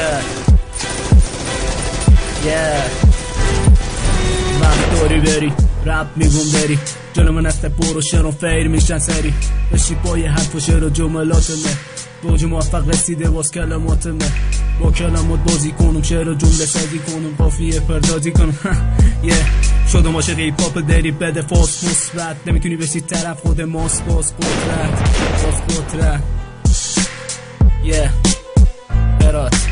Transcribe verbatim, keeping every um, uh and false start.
yeah yeah وقت داری بری رپ میگون بری جلو من است برو شنو فیر میشن سری بشی پای حرف و شعر و جملات من دوج موفق رسیده باز کلمات من با کلمات بازی کنم شعر و جمله سازی کنم قافیه پردازی کنم yeah. شدم عاشق هیپ هاپ دری بده فاس مثبت نمیتونی بشی طرف خود ماست باز قدرت باز قدرت yeah. هرات